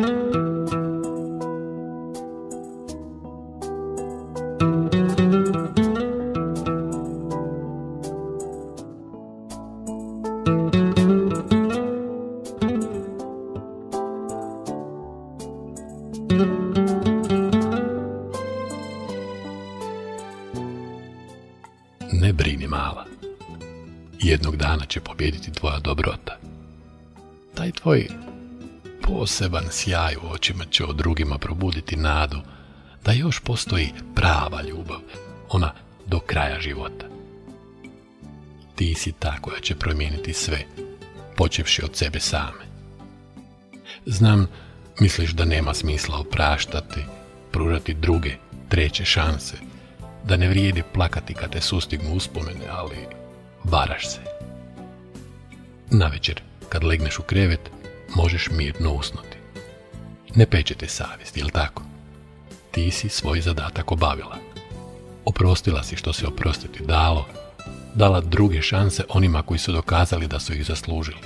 Ne brini, mala. Jednog dana će pobijediti tvoja dobrota. Taj tvoj poseban sjaj u očima će od drugima probuditi nadu da još postoji prava ljubav, ona do kraja života. Ti si ta koja će promijeniti sve, počevši od sebe same. Znam, misliš da nema smisla opraštati, pružati druge, treće šanse, da ne vrijedi plakati kad te sustignu uspomene, ali varaš se. Navečer, kad legneš u krevet, možeš mirno usnuti. Ne peče te savjest, jel tako? Ti si svoj zadatak obavila. Oprostila si što se oprostiti dalo, dala druge šanse onima koji su dokazali da su ih zaslužili.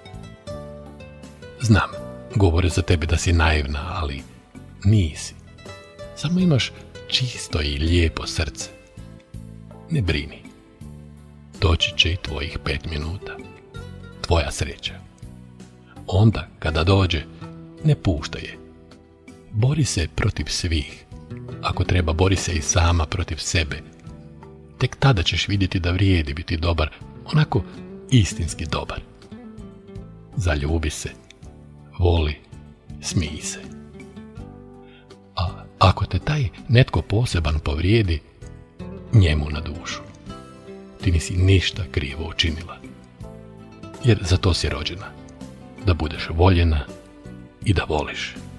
Znam, govore za tebe da si naivna, ali nisi. Samo imaš čisto i lijepo srce. Ne brini. Doći će i tvojih 5 minuta. Tvoja sreća. Onda, kada dođe, ne puštaj je. Bori se protiv svih. Ako treba, bori se i sama protiv sebe. Tek tada ćeš vidjeti da vrijedi biti dobar, onako istinski dobar. Zaljubi se, voli, smij se. A ako te taj netko poseban povrijedi, njemu na dušu. Ti nisi ništa krivo učinila. Jer za to si rođena. Da budeš voljena i da voliš.